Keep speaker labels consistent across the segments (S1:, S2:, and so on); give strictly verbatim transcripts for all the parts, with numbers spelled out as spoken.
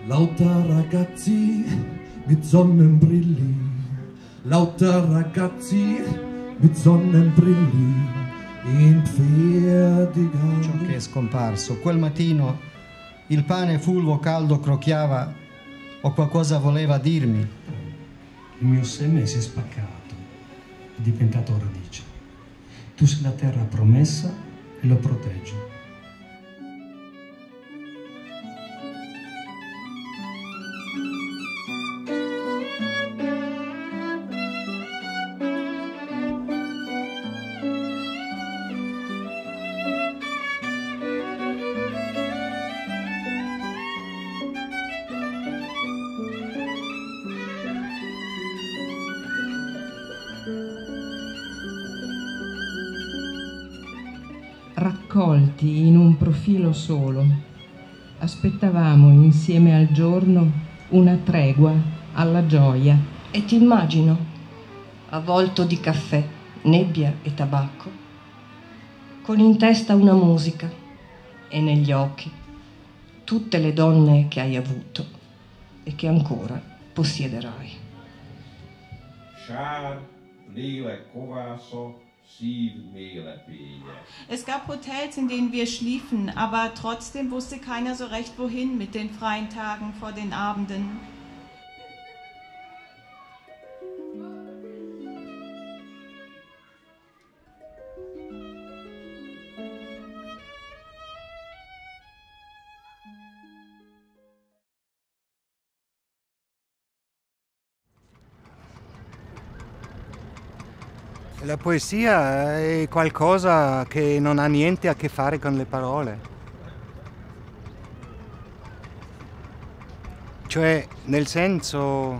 S1: Lauter ragazzi mit Sonnenbrilli, lauter ragazzi mit Sonnenbrilli in Pferdigal.
S2: Ciò che è scomparso. Quel mattino il pane fulvo caldo crocchiava o qualcosa voleva dirmi.
S3: Il mio seme si è spaccato, è diventato radice. Tu sei la terra promessa e lo proteggi.
S4: Raccolti in un profilo solo, aspettavamo insieme al giorno una tregua alla gioia.
S5: E ti immagino, avvolto di caffè, nebbia e tabacco, con in testa una musica e negli occhi tutte le donne che hai avuto e che ancora possiederai.
S6: Schad, Lele, Kovaso.
S7: Es gab Hotels, in denen wir schliefen, aber trotzdem wusste keiner so recht wohin mit den freien Tagen vor den Abenden.
S8: La poesia è qualcosa che non ha niente a che fare con le parole. Cioè, nel senso,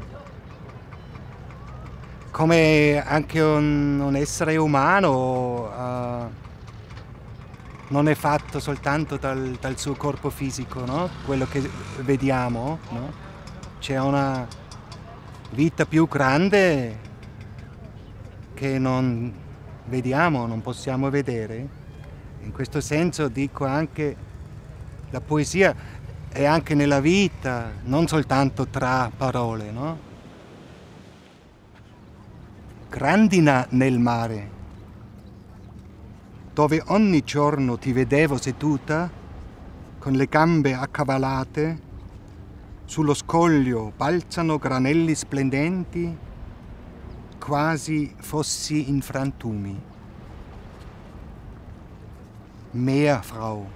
S8: come anche un, un essere umano uh, non è fatto soltanto dal, dal suo corpo fisico, no? Quello che vediamo, no? C'è una vita più grande che non vediamo, non possiamo vedere. In questo senso dico anche la poesia è anche nella vita, non soltanto tra parole, no? Grandina nel mare, dove ogni giorno ti vedevo seduta con le gambe accavallate, sullo scoglio balzano granelli splendenti, quasi fossi in frantumi. Meerfrau.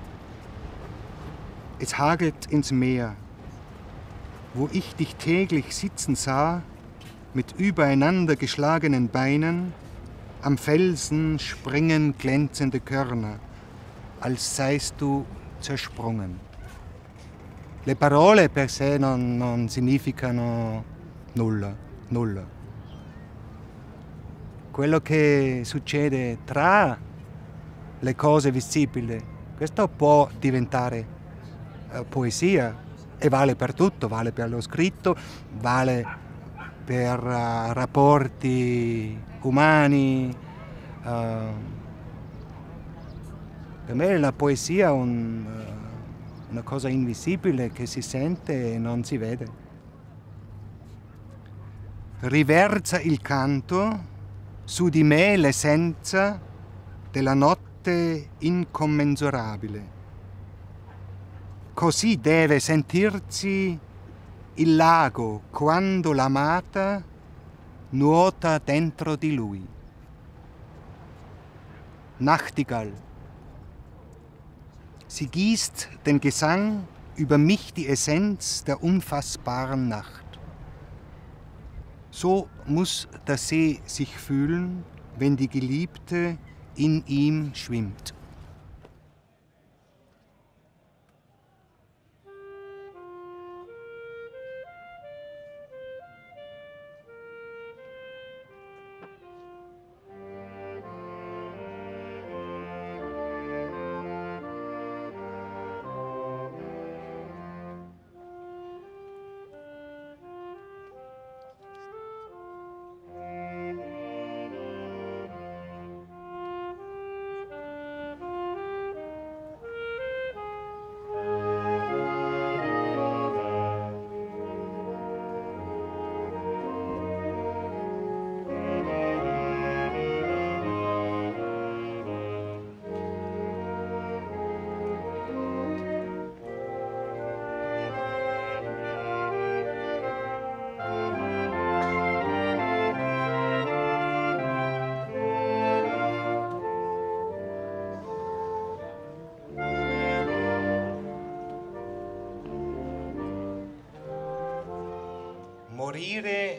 S8: Es hagelt ins Meer, wo ich dich täglich sitzen sah, mit übereinander geschlagenen Beinen, am Felsen springen glänzende Körner, als seist du zersprungen. Le parole per sé non, non significano nulla, nulla. Quello che succede tra le cose visibili, questo può diventare uh, poesia e vale per tutto, vale per lo scritto, vale per uh, rapporti umani. Uh, per me la poesia è un, uh, una cosa invisibile che si sente e non si vede. Riversa il canto su di me l'essenza della notte incommensurabile. Così deve sentirsi il lago quando l'amata nuota dentro di lui. Nachtigall. Sie gießt den Gesang über mich die Essenz der unfassbaren Nacht. So muss der See sich fühlen, wenn die Geliebte in ihm schwimmt. morire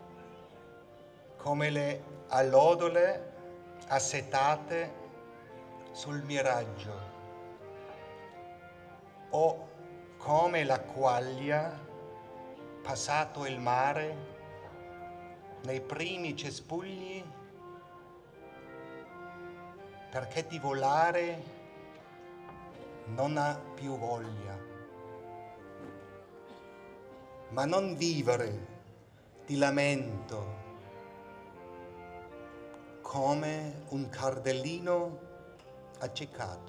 S8: come le allodole assetate sul miraggio, o come la quaglia passato il mare nei primi cespugli, perché di volare non ha più voglia, ma non vivere di lamento come un cardellino accecato.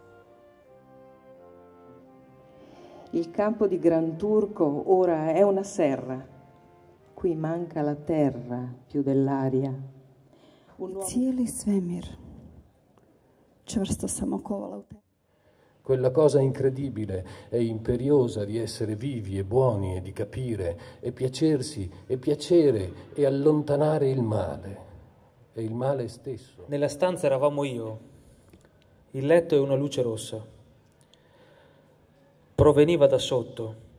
S9: Il campo di Gran Turco ora è una serra. Qui manca la terra più dell'aria.
S10: Cijeli svemir čvrsto sam okovala u te.
S11: Quella cosa incredibile e imperiosa di essere vivi e buoni e di capire e piacersi e piacere e allontanare il male e il male stesso.
S12: Nella stanza eravamo io, il letto e una luce rossa. Proveniva da sotto.